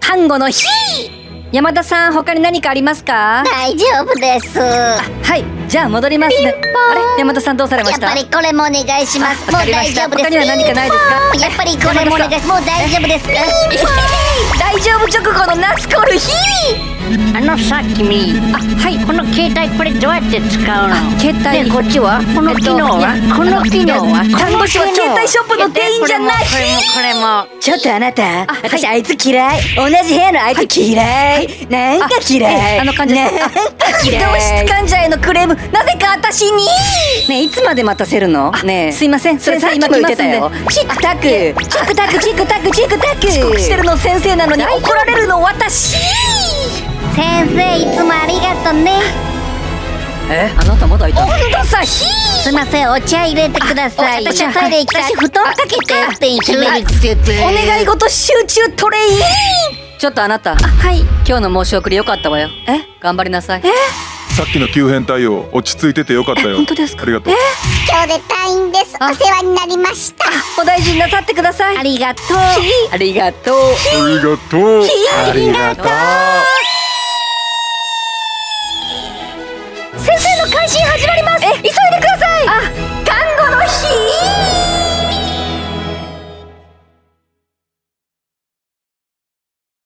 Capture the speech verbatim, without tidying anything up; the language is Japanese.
看護の日。山田さん、他に何かありますか？ 大丈夫です。 はい、じゃあ戻りますね。あれ、山田さんどうされました？ やっぱりこれもお願いします。もう大丈夫です。 他には何かないですか？ やっぱりこれもお願いします。もう大丈夫ですか？ 大丈夫直後のナスコルヒあのさ君、 あ、はい、 この携帯これどうやって使うの？ 携帯。 でこっちはこの機能は、 えっと、 この機能は看護師は携帯ショップの店員じゃない。 これもこれもこれも。 ちょっとあなた、 はい私あいつ嫌い。同じ部屋のあいつ嫌い。なんか嫌い。 あの感じです。 なんか嫌い。 同室患者へのクレーム、なぜか私に。ねえ、いつまで待たせるの？ねえ、すいません、それさ今来ますんで。 チクタク、チクタク、チクタク、チクタク。 遅刻してるの先生なのに怒られるの私。 先生、いつもありがとね。 え、あなたまだいたの？温度差ひすいません、お茶入れてください。 あ、 私トイレ行きたい。布団かけてってひねりつけて。 お願い事集中トレイン。ちょっとあなた、はい、今日の申し送りよかったわよ。え、頑張りなさい。え、 さっきの急変対応落ち着いててよかったよ。 本当ですか？ ありがとう。 今日で退院です。お世話になりました。 お大事になさってください。 ありがとう。 ありがとう。 ありがとう。 ありがとう。先生の回診始まります。え、急いでください。